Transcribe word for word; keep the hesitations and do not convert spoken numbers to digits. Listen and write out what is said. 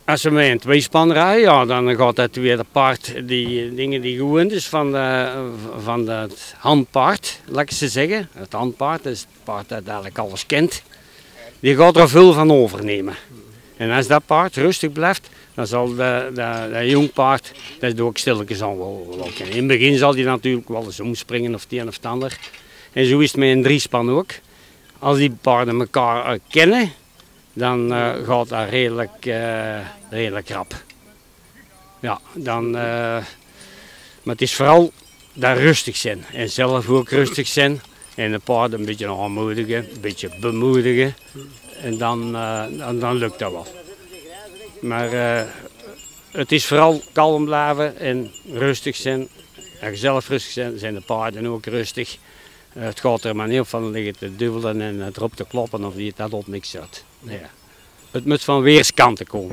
Als we met een tweespan rijden, ja, dan gaat het weer de paard, die dingen die gewoon is van, de, van het handpaard, laat ik ze zeggen. Het handpaard is het paard dat eigenlijk alles kent. Die gaat er veel van overnemen. En als dat paard rustig blijft, dan zal de, de, de jong paard, dat doe ik stilletjes aan wel, wel kennen. In het begin zal hij natuurlijk wel eens omspringen of het een of het ander. En zo is het met een driespan ook. Als die paarden elkaar uh, kennen, dan uh, gaat dat redelijk, uh, redelijk rap. Ja, dan, uh, maar het is vooral dat rustig zijn en zelf ook rustig zijn en de paarden een beetje aanmoedigen, een beetje bemoedigen en dan, uh, dan, dan lukt dat wel. Maar uh, het is vooral kalm blijven en rustig zijn. Als je zelf rustig zijn, zijn de paarden ook rustig. Uh, het gaat er maar niet op van liggen te duwelen en erop te kloppen of die dat op niks zet. Nee. Het moet van weerskanten komen.